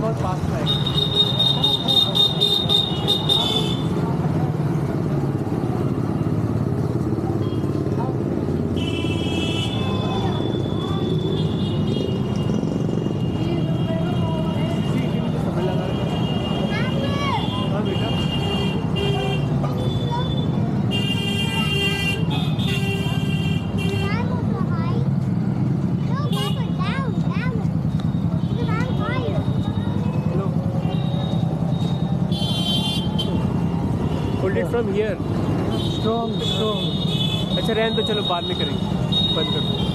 बहुत फास्ट है। Hold it from here. Strong. अच्छा रहने तो चलो बाद में करेंगे, बंद कर दो।